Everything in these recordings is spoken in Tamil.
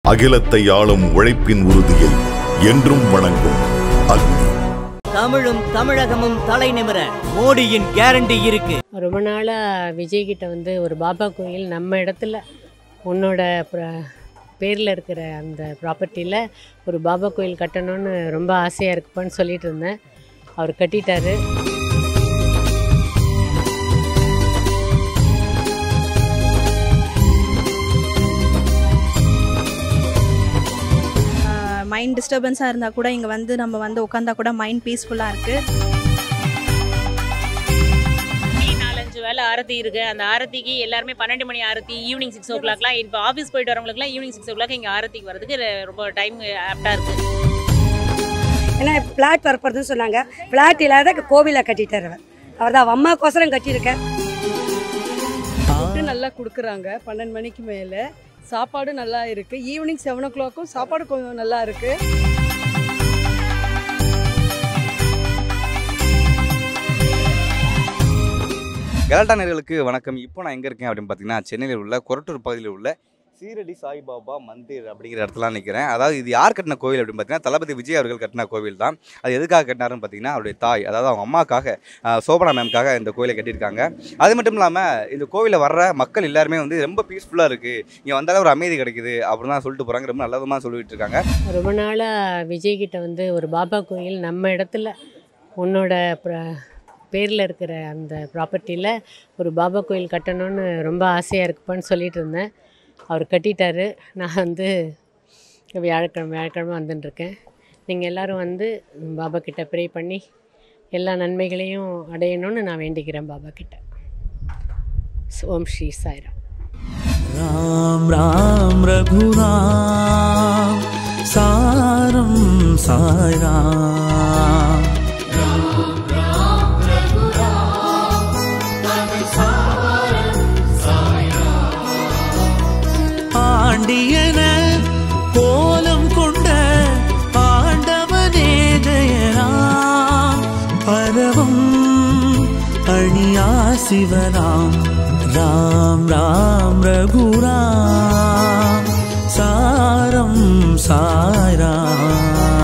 அகிலத்தை ஆளும் உழைப்பின் உறுதியை என்றும் வணங்கும் அக்னி. தமிழும் தமிழகமும் தலை நிமிர மோடியின் கேரண்டி இருக்கு. ரொம்ப நாளாக விஜய்கிட்ட வந்து ஒரு பாபா கோயில் நம்ம இடத்துல உன்னோட பேரில் இருக்கிற அந்த ப்ராப்பர்ட்டியில் ஒரு பாபா கோயில் கட்டணும்னு ரொம்ப ஆசையாக இருக்குப்பான்னு சொல்லிட்டு இருந்தேன். அவர் கட்டிட்டாரு. மைண்ட் டிஸ்டர்பன்ஸாக இருந்தால் கூட இங்கே வந்து நம்ம வந்து உட்காந்தா கூட மைண்ட் பீஸ்ஃபுல்லாக இருக்குது. 4-5 வேலை ஆரத்தி இருக்குது. அந்த ஆரத்திக்கு எல்லாருமே 12 மணி ஆரத்தி, ஈவினிங் 6 o'clock. இப்போ ஆஃபீஸ் போயிட்டு வரவங்களுக்குலாம் ஈவினிங் 6 o'clock இங்கே ஆரத்திக்கு வரதுக்கு ரொம்ப டைம் ஆப்டாக இருக்குது. ஏன்னா ஃப்ளாட் வரப்படுதுன்னு சொன்னாங்க. ஃப்ளாட் இல்லாத கோவிலை கட்டிட்டார் அவர் தான் அம்மாக்கோசரம் கட்டியிருக்கேன். ஃபுட்டு நல்லா கொடுக்குறாங்க. 12 மணிக்கு மேலே சாப்பாடு நல்லா இருக்குது. ஈவினிங் 7 o'clock சாப்பாடு கொஞ்சம் நல்லா இருக்குது. கலாட்டா நேயர்களுக்கு வணக்கம். இப்போ நான் எங்கே இருக்கேன் அப்படின்னு பார்த்தீங்கன்னா, சென்னையில் உள்ள கொரட்டூர் பகுதியில் உள்ள சீரடி சாய்பாபா மந்திர் அப்படிங்கிற இடத்துல நிற்கிறேன். அதாவது இது யார் கட்டின கோவில் அப்படின்னு பார்த்தீங்கன்னா, தளபதி விஜய் அவர்கள் கட்டின கோவில் தான். அது எதுக்காக கட்டினாருன்னு பார்த்தீங்கன்னா, அவருடைய தாய், அதாவது அவங்க அம்மாக்காக, சோபனா மேம்காக இந்த கோயிலை கட்டியிருக்காங்க. அது மட்டும் இல்லாமல் இந்த கோவிலில் வர்ற மக்கள் எல்லாருமே வந்து ரொம்ப பீஸ்ஃபுல்லாக இருக்குது, இங்கே வந்தாலும் ஒரு அமைதி கிடைக்குது அப்படின்னு தான் சொல்லிட்டு போகிறாங்க. ரொம்ப நல்லதுமாக சொல்லிட்டு இருக்காங்க. ரொம்ப நாளாக விஜய்கிட்ட வந்து ஒரு பாபா கோயில் நம்ம இடத்துல உன்னோட பேரில் இருக்கிற அந்த ப்ராப்பர்ட்டியில் ஒரு பாபா கோயில் கட்டணும்னு ரொம்ப ஆசையாக இருக்குப்பான்னு சொல்லிட்டு இருந்தேன். அவர் கட்டிட்டாரு. நான் வந்து வியாழக்கிழமை வந்துட்டுருக்கேன். நீங்கள் எல்லோரும் வந்து பாபா கிட்ட ப்ரே பண்ணி எல்லா நன்மைகளையும் அடையணும்னு நான் வேண்டிக்கிறேன் பாபா கிட்ட. ஓம் ஸ்ரீ சாய்ராம். ராம் ராம் ரகுராம் சாரம் சாய்ராம். ஆண்டியன கோலம் கொண்ட ஆண்டவனே ஜெயராம். பரவம் அணியா சிவராம். ராம் ராம் ரகுராம் சாரம் சாய்ராம்.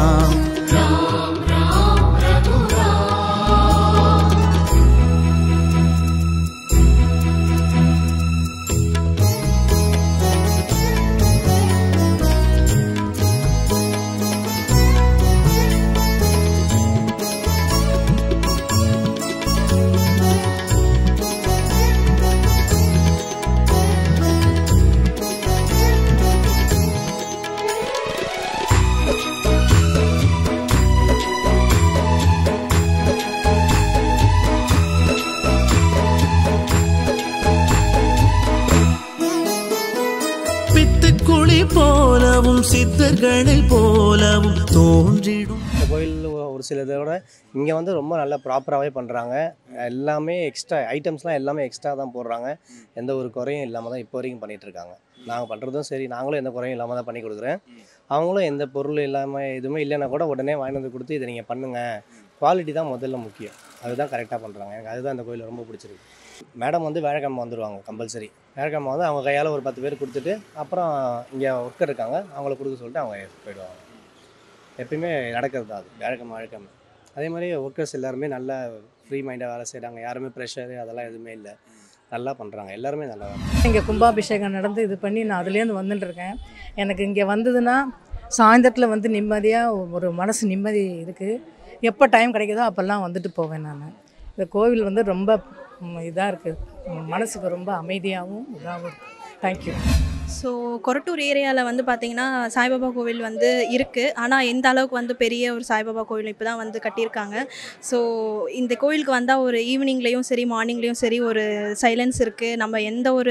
போலவும் சித்தர்களை போலவும் தோன்றிடும். இந்த கோயிலில் ஒரு சில இதோட இங்கே வந்து ரொம்ப நல்லா ப்ராப்பராகவே பண்ணுறாங்க. எல்லாமே எக்ஸ்ட்ரா ஐட்டம்ஸ்லாம் எல்லாமே எக்ஸ்ட்ரா தான் போடுறாங்க. எந்த ஒரு குறையும் இல்லாமல் தான் இப்போ வரைக்கும் பண்ணிகிட்ருக்காங்க. நாங்கள் பண்ணுறதும் சரி, நாங்களும் எந்த குறையும் இல்லாமல் தான் பண்ணி கொடுக்குறேன். அவங்களும் எந்த பொருள் இல்லாமல் எதுவுமே இல்லைன்னா கூட உடனே வாங்கி வந்து கொடுத்து இதை நீங்கள் பண்ணுங்கள், குவாலிட்டி தான் முதல்ல முக்கியம், அதுதான் கரெக்டாக பண்ணுறாங்க. எனக்கு அதுதான் இந்த கோயில் ரொம்ப பிடிச்சிருக்கு. மேடம் வந்து வியாழக்கிழமை வந்துடுவாங்க கம்பல்சரி. வியாழக்கிழமை வந்து அவங்க கையால் ஒரு 10 பேர் கொடுத்துட்டு அப்புறம் இங்கே ஒர்க்கர் இருக்காங்க அவங்கள கொடுக்க சொல்லிட்டு அவங்க போயிடுவாங்க. எப்பயுமே நடக்கிறது தான் அது வியாழக்கிழமை. அதே மாதிரி ஒர்க்கர்ஸ் எல்லாருமே நல்லா ஃப்ரீ மைண்டாக வேலை செய்கிறாங்க. யாருமே ப்ரெஷரு அதெல்லாம் எதுவுமே இல்லை, நல்லா பண்ணுறாங்க. எல்லாருமே நல்லா. இங்கே கும்பாபிஷேகம் நடந்து இது பண்ணி நான் அதுலேருந்து வந்துட்டுருக்கேன். எனக்கு இங்கே வந்ததுன்னா சாயந்தரத்தில் வந்து நிம்மதியாக ஒரு மனசு நிம்மதி இருக்குது. எப்போ டைம் கிடைக்குதோ அப்போல்லாம் வந்துட்டு போவேன் நான். இந்த கோவில் வந்து ரொம்ப இதாக இருக்குது, மனசுக்கு ரொம்ப அமைதியாகவும் இதாகவும் இருக்குது. தேங்க்யூ. ஸோ கொரட்டூர் ஏரியாவில் வந்து பார்த்திங்கன்னா சாய்பாபா கோவில் வந்து இருக்குது. ஆனால் எந்த அளவுக்கு வந்து பெரிய ஒரு சாய்பாபா கோவில் இப்போ தான் வந்து கட்டியிருக்காங்க. ஸோ இந்த கோவிலுக்கு வந்தால் ஒரு ஈவினிங்லேயும் சரி மார்னிங்லேயும் சரி ஒரு சைலன்ஸ் இருக்குது. நம்ம எந்த ஒரு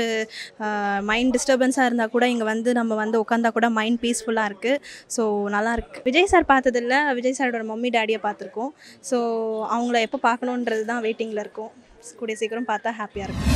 மைண்ட் டிஸ்டர்பன்ஸாக இருந்தால் கூட இங்கே வந்து நம்ம வந்து உட்காந்தா கூட மைண்ட் பீஸ்ஃபுல்லாக இருக்குது. ஸோ நல்லாயிருக்கு. விஜய் சார் பார்த்ததில்ல, விஜய் சாரோட மம்மி டேடியை பார்த்துருக்கோம். ஸோ அவங்கள எப்போ பார்க்கணுன்றது தான் வெயிட்டிங்கில் இருக்கும். கூடிய சீக்கிரம் பார்த்தா ஹாப்பியாக இருக்கும்.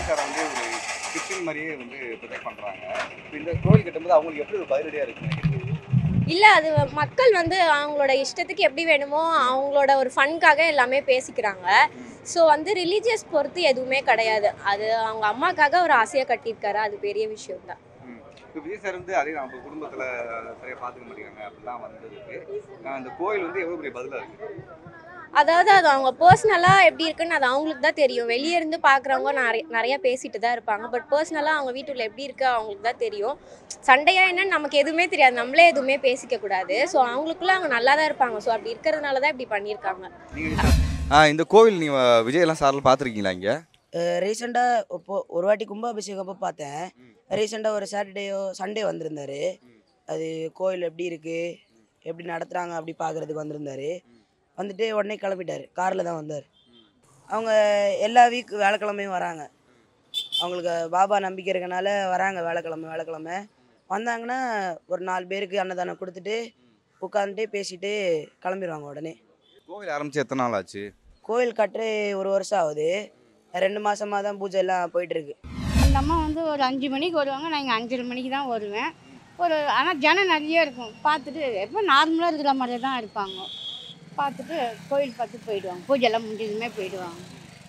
கிச்சன் மாதிரியே வந்து ப்ரொடெக்ட் பண்ணுறாங்க. இந்த கோயில் கட்டும்போது அவங்களுக்கு எப்படி ஒரு பதிலடியாக இருக்குன்னு இல்லை, அது மக்கள் வந்து அவங்களோட இஷ்டத்துக்கு எப்படி வேணுமோ அவங்களோட ஒரு ஃபன்காக எல்லாமே பேசிக்கிறாங்க. ஸோ வந்து ரிலீஜியஸ் பொறுத்து எதுவுமே கிடையாது. அது அவங்க அம்மாக்காக ஒரு ஆசையாக கட்டியிருக்காரு, அது பெரிய விஷயம் தான். இப்போ விஜய் சார் வந்து அதே நம்ம குடும்பத்தில் சரியாக பார்த்துக்க மாட்டேங்கிறாங்க அப்படிலாம் வந்ததுக்கு இந்த கோயில் வந்து எவ்வளோ பெரிய பதிலாக இருக்குது? அதாவது அது அவங்க பர்சனலாக எப்படி இருக்குன்னு அது அவங்களுக்கு தான் தெரியும். வெளியே இருந்து பார்க்குறவங்க நிறையா பேசிட்டு தான் இருப்பாங்க. பட் பர்சனலாக அவங்க வீட்டுக்குள்ள எப்படி இருக்கு அவங்களுக்கு தான் தெரியும். சண்டையா என்னன்னு நமக்கு எதுவுமே தெரியாது, நம்மளே எதுவுமே பேசிக்க கூடாது. ஸோ அவங்களுக்குள்ள அவங்க நல்லா தான் இருப்பாங்க. ஸோ அப்படி இருக்கிறதுனால தான் இப்படி பண்ணியிருக்காங்க. இந்த கோவில் நீங்கள் விஜயெல்லாம் சாரில் பார்த்துருக்கீங்களா? இங்கே ரீசெண்டாக இப்போது ஒரு வாட்டி கும்பாபிஷேகம் அப்போ பார்த்தேன். ரீசெண்டாக ஒரு சண்டே வந்திருந்தார். அது கோயில் எப்படி இருக்குது, எப்படி நடத்துகிறாங்க அப்படி பார்க்குறதுக்கு வந்திருந்தார். வந்துட்டு உடனே கிளம்பிட்டார். காரில் தான் வந்தார். அவங்க எல்லா வீக் வேலைக்கிழமையும் வராங்க. அவங்களுக்கு பாபா நம்பிக்கை இருக்கனால வராங்க. வேலைக்கிழமை வந்தாங்கன்னா ஒரு 4 பேருக்கு அன்னதானம் கொடுத்துட்டு உட்காந்துட்டு பேசிட்டு கிளம்பிடுவாங்க. உடனே கோவில் ஆரம்பித்து எத்தனை நாள் ஆச்சு? கோயில் கட்டுற 1 வருஷம் ஆகுது. 2 மாதமாக தான் பூஜை எல்லாம் போயிட்டுருக்கு. அந்த அம்மா வந்து ஒரு 5 மணிக்கு வருவாங்க. நான் இங்கே 5:30 மணிக்கு தான் வருவேன். ஆனால் ஜனம் நிறைய இருக்கும். பார்த்துட்டு எப்போ நார்மலாக இருக்கிற மாதிரியே தான் இருப்பாங்க. பார்த்துட்டு கோயில் பார்த்து போயிடுவாங்க. பூஜைலாம் முடிஞ்சதுமே போயிடுவாங்க.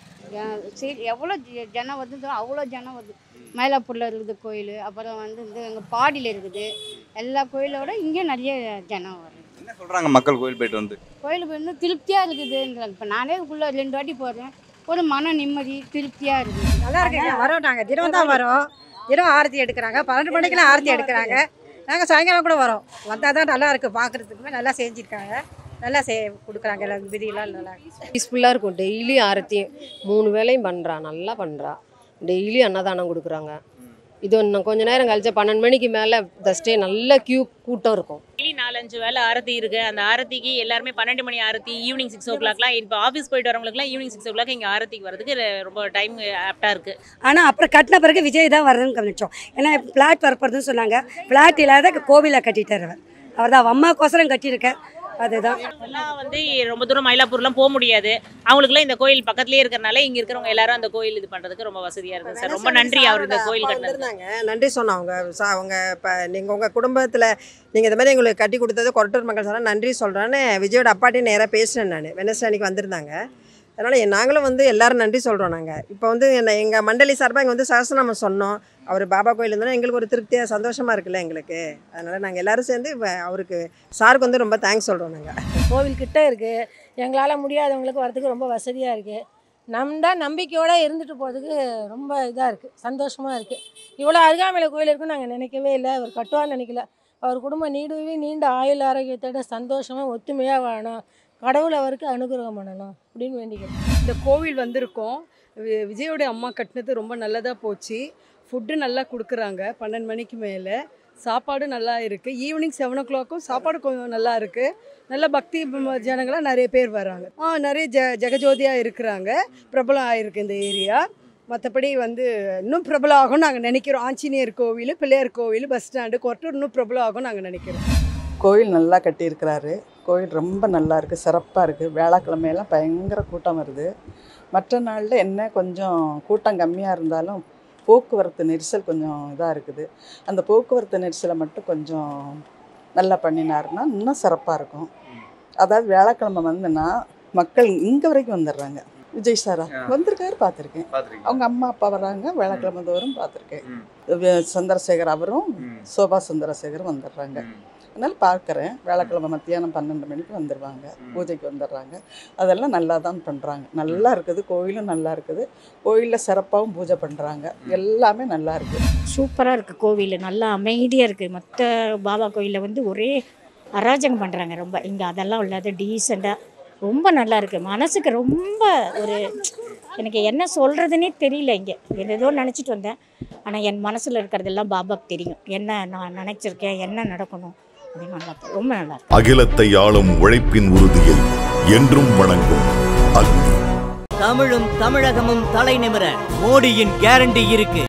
சரி, எவ்வளோ ஜனம் வருதோ அவ்வளோ ஜனம் வருது. மயிலாப்பூரில் இருக்குது கோயில், அப்புறம் வந்து எங்கள் பாடியில் இருக்குது. எல்லா கோயிலோட இங்கே நிறைய ஜனம் வருது. என்ன சொல்கிறாங்க மக்கள் கோயில் போயிட்டு வந்து? கோயிலுக்கு வந்து திருப்தியாக இருக்குதுன்றாங்க. இப்போ நானே உள்ளே 2 வாட்டி போகிறேன். ஒரு மன நிம்மதி, திருப்தியாக இருக்குது. நல்லா இருக்குங்க. வரோம், நாங்கள் தினம் தான் வரோம். தினம் ஆரத்தி எடுக்கிறாங்க. 12 மணிக்கெல்லாம் ஆரத்தி எடுக்கிறாங்க. நாங்கள் சாயங்காலம் கூட வரோம். வந்தால் தான் நல்லா இருக்குது. பார்க்குறதுக்குமே நல்லா செஞ்சுருக்காங்க. நல்லா கொடுக்குறாங்க. எல்லா விதியெல்லாம் நல்லா பீஸ்ஃபுல்லாக இருக்கும். டெய்லி ஆரத்தி 3 வேளையும் பண்ணுறா, நல்லா பண்ணுறா. டெய்லி அன்னதானம் கொடுக்குறாங்க. இது இன்னும் கொஞ்சம் நேரம் கழிச்சா 12 மணிக்கு மேலே ஃபஸ்ட்டே நல்ல கூட்டம் இருக்கும். டெய்லி 4-5 வேலை ஆரத்தி இருக்குது. அந்த ஆரத்திக்கு எல்லாருமே 12 மணி ஆரத்தி, ஈவினிங் 6 o'clockலாம். இப்போ ஆஃபீஸ் போயிட்டு வரவங்களுக்குலாம் ஈவினிங் 6 o'clock இங்கே ஆரத்திக்கு வரதுக்கு ரொம்ப டைம் ஆப்டாக இருக்குது. ஆனால் அப்புறம் கட்டின பிறகு விஜய் தான் வர்றதுன்னு கவனிச்சோம். ஏன்னா ஃப்ளாட் வரப்போகிறதுன்னு சொன்னாங்க. ஃப்ளாட் இல்லாத கோவிலை கட்டிட்டார். அவர் தான் அம்மாக்கோசரம் கட்டியிருக்கார். அதுதான் எல்லாம் வந்து ரொம்ப தூரம் மயிலாப்பூர்லாம் போக முடியாது. அவங்களுக்குலாம் இந்த கோயில் பக்கத்துலேயே இருக்கிறனால இங்கே இருக்கிறவங்க எல்லாரும் அந்த கோயில் இது பண்ணுறதுக்கு ரொம்ப வசதியாக இருக்குது சார். ரொம்ப நன்றி. அவர் இந்த கோயில் கட்டினாங்க. நன்றி சொன்னோம். அவங்க இப்போ நீங்கள் உங்கள் குடும்பத்தில் நீங்கள் இந்த மாதிரி எங்களுக்கு கட்டி கொடுத்தது கொரட்டூர் மக்கள் சொன்னால் நன்றி சொல்கிறேன்னு விஜயோட அப்பாட்டையும் நேராக பேசினேன். நான் வெனஸ்டே அன்றைக்கி வந்திருந்தாங்க. அதனால் நாங்களும் வந்து எல்லோரும் நன்றி சொல்கிறோம். நாங்கள் இப்போ வந்து எங்கள் மண்டலி சார்பாக இங்கே வந்து சகசநாமம் சொன்னோம். அவர் பாபா கோயில் இருந்தாலும் எங்களுக்கு ஒரு திருப்தியாக சந்தோஷமாக இருக்குல்ல எங்களுக்கு. அதனால் நாங்கள் எல்லோரும் சேர்ந்து அவருக்கு சாருக்கு வந்து ரொம்ப தேங்க்ஸ் சொல்கிறோம். நாங்கள் கோவில்கிட்ட இருக்குது. எங்களால் முடியாதவங்களுக்கு வரதுக்கு ரொம்ப வசதியாக இருக்குது. நம்பிக்கையோடு இருந்துட்டு போகிறதுக்கு ரொம்ப இதாக இருக்குது, சந்தோஷமாக இருக்குது. இவ்வளோ அருகாமையில் கோயில் இருக்குன்னு நாங்கள் நினைக்கவே இல்லை. அவர் கட்டுவான்னு நினைக்கல. அவர் குடும்பம் நீண்ட ஆயுள் ஆரோக்கியத்தோட சந்தோஷமாக ஒத்துமையாக வாழணும். கடவுள் அவருக்கு அனுகிரகம் பண்ணணும் அப்படின்னு வேண்டிக்கிறோம். இந்த கோவில் வந்திருக்கோம். விஜயோடைய அம்மா கட்டினது ரொம்ப நல்லதாக போச்சு. ஃபுட்டு நல்லா கொடுக்குறாங்க. 12 மணிக்கு மேலே சாப்பாடு நல்லா இருக்குது. ஈவினிங் 7 o'clock சாப்பாடு கொஞ்சம் நல்லா இருக்குது. நல்ல பக்தி ஜனங்களாக நிறைய பேர் வராங்க. நிறைய ஜெகஜோதியாக இருக்கிறாங்க. பிரபலம் ஆகிருக்கு இந்த ஏரியா. மற்றபடி வந்து இன்னும் பிரபலம் ஆகும்னு நாங்கள் நினைக்கிறோம். ஆஞ்சநேயர் கோவில், பிள்ளையார் கோவில், பஸ் ஸ்டாண்டு, கொரட்டூர் இன்னும் பிரபலம் ஆகும்னு நாங்கள் நினைக்கிறோம். கோயில் நல்லா கட்டியிருக்கிறாரு. கோயில் ரொம்ப நல்லா இருக்குது, சிறப்பாக இருக்குது. வியாழக்கிழமையெல்லாம் பயங்கர கூட்டம் வருது. மற்ற நாளில் என்ன கொஞ்சம் கூட்டம் கம்மியாக இருந்தாலும் போக்குவரத்து நெரிசல் கொஞ்சம் இதாக இருக்குது. அந்த போக்குவரத்து நெரிசலை மட்டும் கொஞ்சம் நல்லா பண்ணினாருன்னா இன்னும் சிறப்பாக இருக்கும். அதாவது வியாழக்கிழமை வந்துன்னா மக்கள் இங்கே வரைக்கும் வந்துடுறாங்க. விஜய் சாரா வந்திருக்காரு, பார்த்துருக்கேன். அவங்க அம்மா அப்பா வராங்க, வியாழக்கிழமை தோறும் பார்த்துருக்கேன். சந்திரசேகர் அவரும் சோபா சந்திரசேகரும் வந்துடுறாங்க. அதனால் பார்க்குறேன். வியாழக்கிழமை மத்தியானம் 12 மணிக்கு வந்துடுவாங்க, பூஜைக்கு வந்துடுறாங்க. அதெல்லாம் நல்லா தான் பண்ணுறாங்க. நல்லா இருக்குது, கோயிலும் நல்லா இருக்குது. கோயிலில் சிறப்பாகவும் பூஜை பண்ணுறாங்க. எல்லாமே நல்லா இருக்குது. சூப்பராக இருக்குது கோவில். நல்லா அமைதியாக இருக்குது. மற்ற பாபா கோயிலில் வந்து ஒரே அராஜகம் பண்ணுறாங்க ரொம்ப. இங்கே அதெல்லாம் இல்லாத டீசெண்டாக ரொம்ப நல்லா இருக்குது. மனசுக்கு ரொம்ப ஒரு எனக்கு என்ன சொல்கிறதுனே தெரியல. இங்கே ஏதோ நினச்சிட்டு வந்தேன். ஆனால் என் மனசில் இருக்கிறதெல்லாம் பாபாவுக்கு தெரியும். என்ன நான் நினச்சிருக்கேன், என்ன நடக்கணும் அப்படின்னு. நல்லா ரொம்ப நல்லா இருக்கு. அகிலத்தை ஆளும் உழைப்பின் உறுதியை என்றும் வணங்கும் அக்னி. தமிழும் தமிழகமும் தலை நிமிர மோடியின் கேரண்டி இருக்கு.